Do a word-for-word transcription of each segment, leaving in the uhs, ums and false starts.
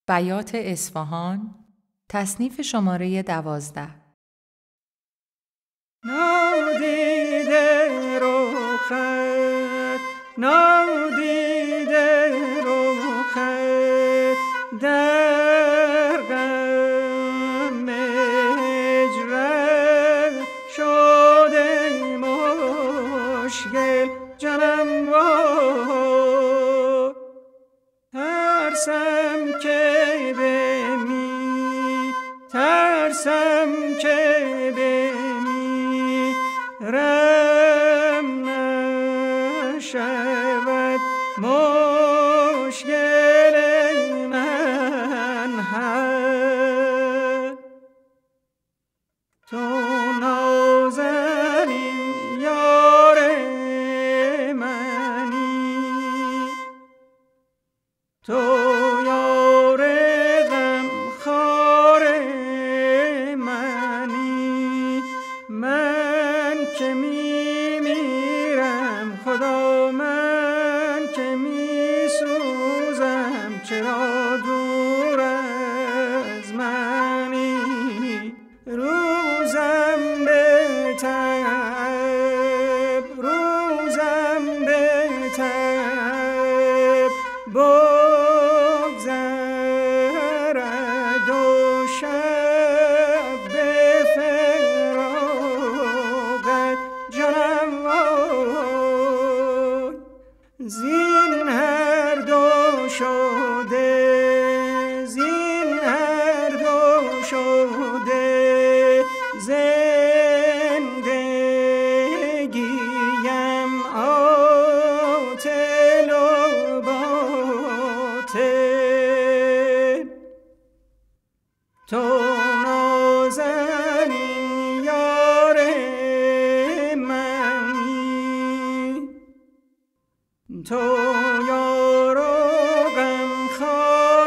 بیات اصفهان، تصنیف شماره دوازده. نادیده رخت، نادیده رخت، در غم هجرت شده مشکل جانم وای. ترسم که بمی ترسم که بمی رم نشود مشکل من حل. تو نازنین یار منی، تو یار غمخوار منی. من که می میرم خدا، من که می سوزم چرا دور از منی. روزم به تب، روزم به تب بگذرد و شب به فراقت جانم وای. زین هر دو شده، زین هر دو شده زندگیم عاطل و باطل. تو نازنین یار منی، تو یار و غمخوار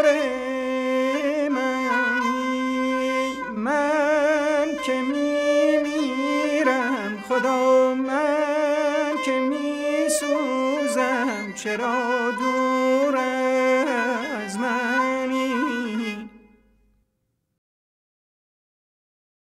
منی. من که می میرم خدا، من که می سوزم چرا دورم